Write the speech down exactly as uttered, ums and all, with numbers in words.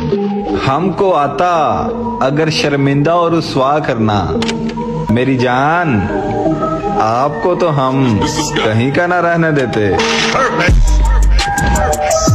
हमको आता अगर शर्मिंदा और रुसवा करना, मेरी जान आपको तो हम कहीं का ना रहने देते।